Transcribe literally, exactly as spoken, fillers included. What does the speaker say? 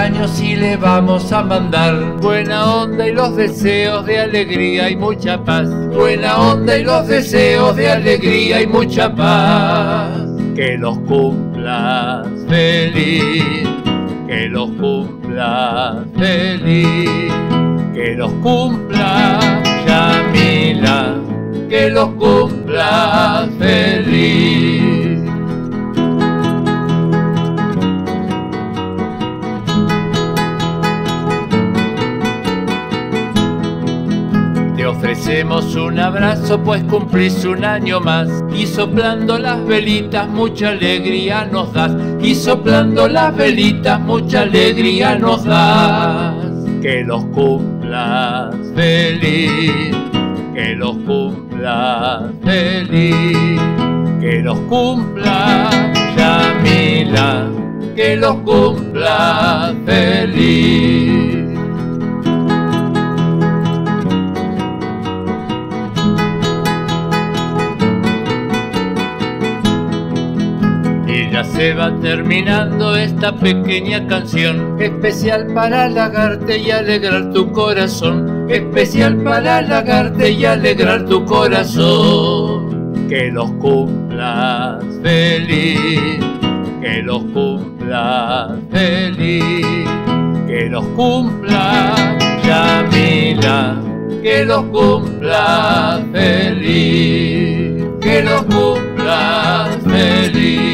cumpleaños y le vamos a mandar buena onda y los deseos de alegría y mucha paz. Buena onda y los deseos de alegría y mucha paz. Que los cumplas feliz, que los cumplas feliz, que los cumplas Yamila, que los cumplas feliz. Te ofrecemos un abrazo pues cumplís un año más, y soplando las velitas mucha alegría nos das, y soplando las velitas mucha alegría nos das. Que los cumplas feliz, que los cumplas feliz, que los cumplas Yamila, que los cumplas feliz. Y ya se va terminando esta pequeña canción, especial para halagarte y alegrar tu corazón, especial para halagarte y alegrar tu corazón. Que los cumplas feliz, que los cumplas feliz, que los cumplas Yamila, que los cumplas feliz, que los cumplas feliz.